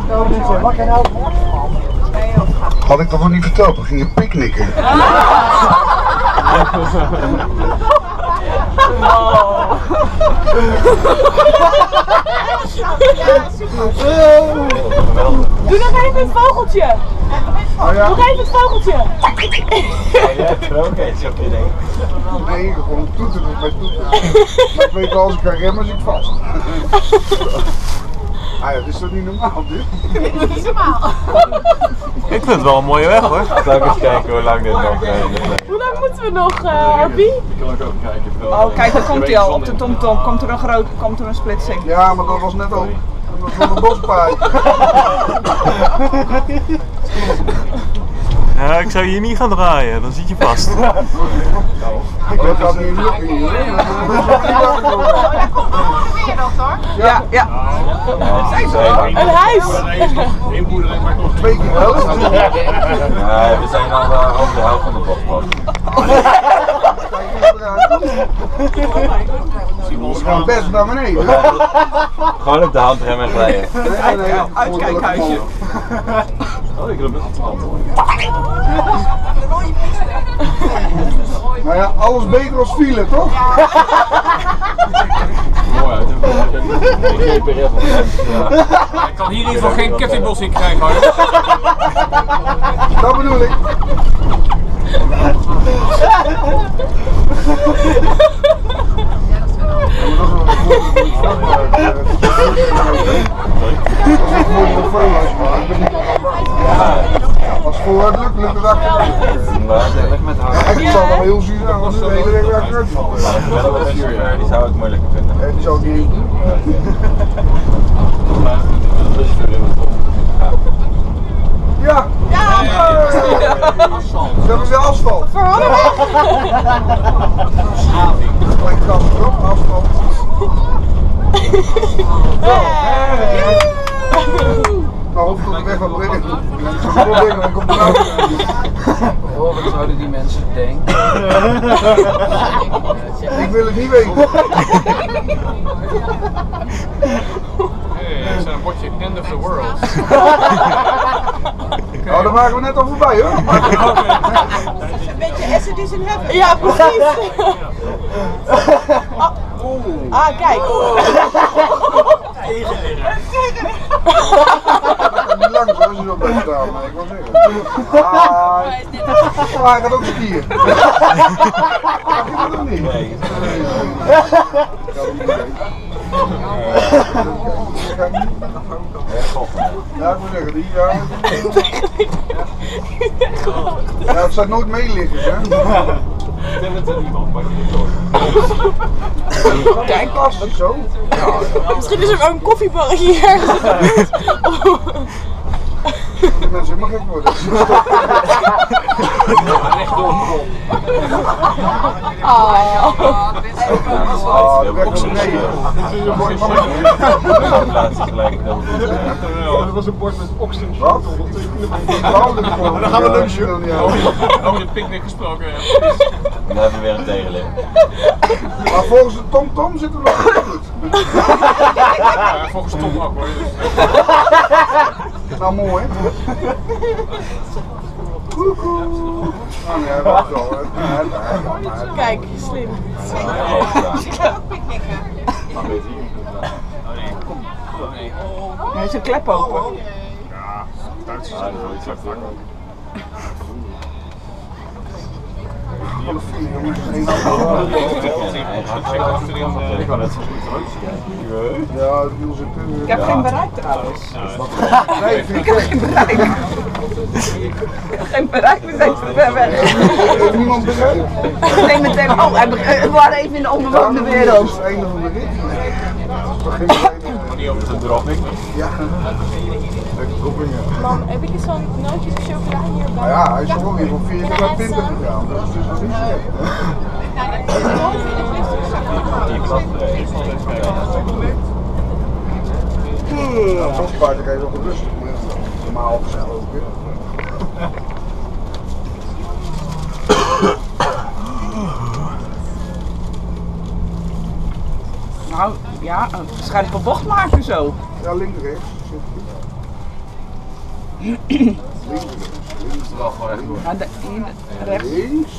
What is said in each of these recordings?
Had ik toch nog niet verteld, we gingen picknicken. Doe nog even het vogeltje. Oh ja. Nog even het vogeltje. Jij hebt er ook eentje op je ding. Nee, gewoon toeteren bij toeteren. Maar ik weet wel, als ik kan remmen, zit ik vast. Ah ja, dit is toch niet normaal, dit? Dat is niet normaal. Ik vind het wel een mooie weg hoor. Zal ik eens kijken hoe lang dit nog Hoe lang moeten we nog, Harpie? kan ik ook kijken. Oh, kijk, daar komt hij al. Op de TomTom komt er een splitsing. Ja, maar dat was net ook. Dat was van een bospaai. Ja, ik zou hier niet gaan draaien, dan zit je vast. Ik weet dat niet lukken hier. Ja, ja. Een huis! Twee keer wel. Nee, we zijn al over de helft van de bocht. We gaan best naar beneden. Gewoon op de handrem en glijden. Uitkijkhuisje. Oh, ik heb best wel Nou ja, alles beter als file, toch? mooi uit. Ik kan hier in ieder geval geen kettingbos in krijgen hoor. Dat bedoel ik. Als vooruit lukt het achter. Ik zal wel heel zuur aan, want de hele weg weer achteruit vallen. Die zou ik moeilijker vinden. Die zou ik niet doen. Ja! Ja! Ze hebben weer asfalt. Gelijk kast erop, asfalt. Nou, hoef ik op de weg wat brengen. Dan komt er auto. Oh, wat zouden die mensen denken? Ik wil het niet weten. Hey, er staat een bordje End of the World. Nou, daar waren we net al voorbij hoor. Een beetje acid is in heaven. Ja, precies. Ah, kijk. Niet lang zo, als je zo blijft staan, maar ik wil zeggen. Hij gaat ook skiën. Dat gaat ook niet. Nee. Ja, ik moet zeggen, die ja, het staat nooit meeliggers, hè? Kijk, pas zo. Misschien is er ook een koffiebar hier. Die mensen helemaal gek worden. De weg naar beneden. Dat was een bord met oxen. Wat? Dan gaan we lunchen. Over de picknick gesproken. Dan hebben we weer een tegenlicht. Maar volgens de TomTom zitten we nog goed. Ja, volgens Tom ook hoor. Nou, mooi. Koekoe. Nou, ja, dat is wel. Kijk, slim. Hij is een klep open. Ik kan het zo goed Ja, het wiel zit Ik heb geen bereik trouwens. Nee, Ik heb geen bereik. Geen bereik, we zijn te ver weg. heeft niemand begrepen. Nee, meteen. Oh, we waren even in de onbewoonde wereld. Dat is het einde van de rit. niet over de dropping. Ja. Mam, heb ik eens zo'n nootjes of chocola hierbij? Nou ja, hij is toch wel weer van 4 naar 20 gegaan. Dus het is nog niet slecht. Ja, soms paard ik even wat rustig, maar normaal gezellig ook weer. Nou, ja, een scherpe bocht maken zo. Ja, links, rechts. Aan de ene rechts. Links.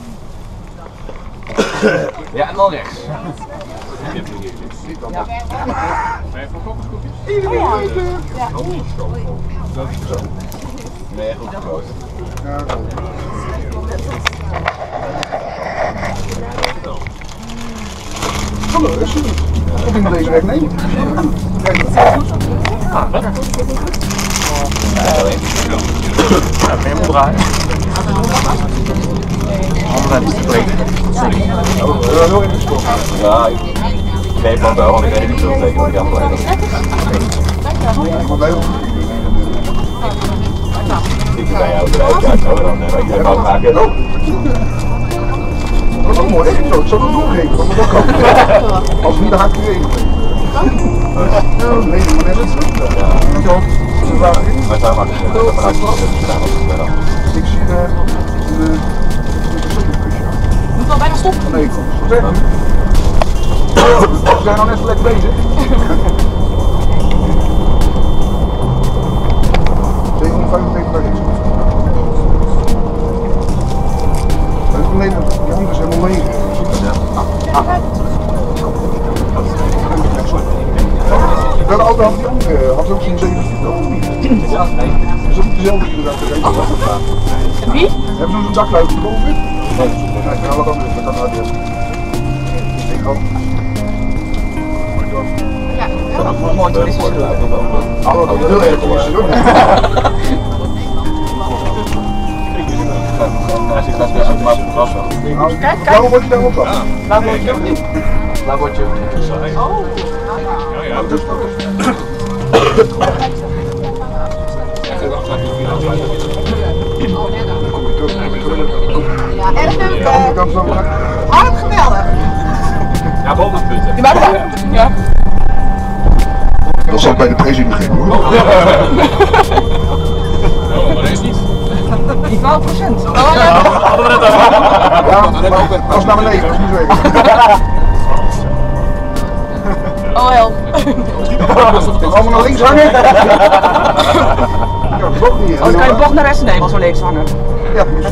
Ja, en dan rechts. Niet dan Ja. Ben je voor kokkoskoekjes? Iedereen weten. Nee, goed gekozen. Ja, zo. Hallo, is het? Of ik moet deze weg nemen? Kijk, Ja, ben je moet draaien. Handen is te breed. Sorry. heel ingesproken. Ja, ik weet van wel, want ik weet niet veel zeker wat ik aan het leiden. Maar bij ons. Ik ben bij jou eruit, ja, zo dan weet ik wat maken. Dat is ook mooi, ik zou het doorgeven, want dat kan. Als niet, dan ga ik u even. Nee, maar net is het. Dankjewel. Maar daar maak ik het vanuit de Ik zie de Moet al bijna stoppen. nee, zeg. We zijn al net lekker bezig. 795 per iets. Nee, die andere is helemaal leeg. Dat auto had die andere, had ook zo'n 7 of niet? Ja, nee. Is dat niet dezelfde die eruit gereden? Wie? Hebben ze zo'n dakluik boven? Nee, ik ben wat anders, dat kan uit. Ik ook. Dat is mooi toeristisch geluk. Oh, dat is heel erg toeristisch hoor. Als ik dat best wel makkelijk was wel. Kijk, Waarom word je daar op? Waar word je ook niet? Daar word je ook niet. Oh. Ja, dus Ja, erg leuk. Ja, Hard geweldig. ja, bonuspunten. Die maakt het. Ja. dat zal bij de president geven hoor. Oh, maar deze niet. Die 12%. Oh ja. Ja, dat is naar beneden, dat is niet zo even. Oh help. Allemaal naar links hangen. Ja, dat ook niet. Oh, dan kan je bocht naar rechts nemen als we links hangen. Ja, precies.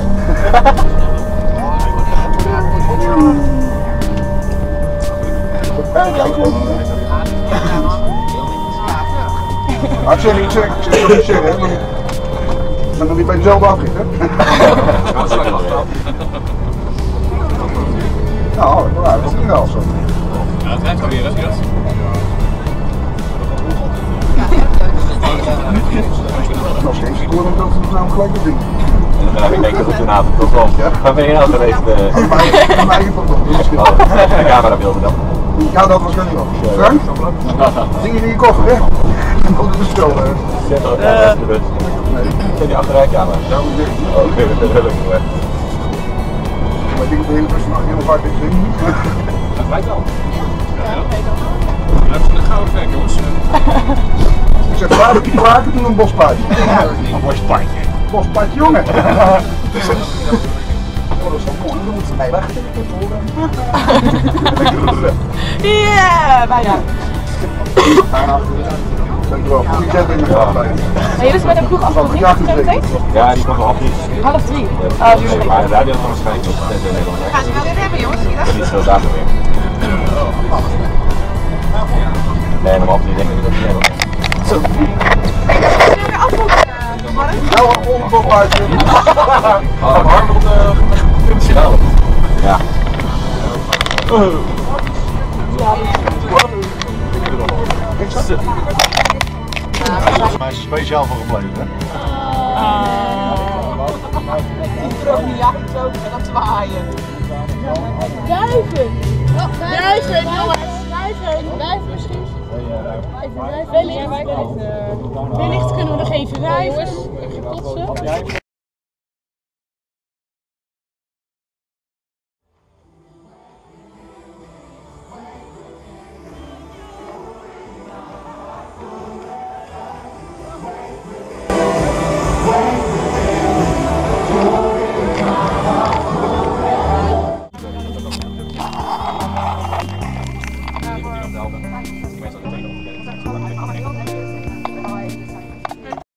Maar ik zeg het niet zeggen, hè. Dan wil je bij dezelfde afrit, hè. Nou, dat is niet wel zo. Ja, het rijdt alweer, hè, Jas? Nog steeds door dat het nou gelijk dat ding. Ja, ik denk dat het een avond toch wel. Waar ben je nou geweest? Mijn eigen pardon. De camerabeelden dan. Ja, dat was niet wel. Frank? Dingen in je koffer, hè? Oh, dat is wel. Zet er ook aan de bus. Zet die achterijkamer. Ja, hoe zeg je? Oké, dat is leuk. Maar ik denk dat de hele bus vandaag heel vaak dit ding. Dat lijkt wel. Even van de gouden trek, jongens. Ik zeg, plaatje doen een bospaardje. Een borstpaardje. Bospaardje, jongen. Oh, dat is wel mooi. Dan moeten ze mij weg. Ja, bijna. Dankjewel. Goed weekend in de gaten bij. Maar jullie zijn met een ploeg afgelopen meteen? Ja, die komt wel 3:30. 2:30. Nee, maar de radio is waarschijnlijk nog steeds in Nederland. Gaan ze wel weer hebben, jongens? Ik heb niet veel data meer. Nee, normaal 3 denk ik dat niet hebben. Zullen we weer afronden, Mark? Nou, een bospaardje. Warm op de finale. Ja. Daar is mij speciaal voor gebleven, hè? Die er ook niet achter zo en dan zwaaien. Duiven! Duiven, jongens! Duiven! Duiven misschien? Even duiven. Wellicht kunnen we nog even wuiven. Gekotsen.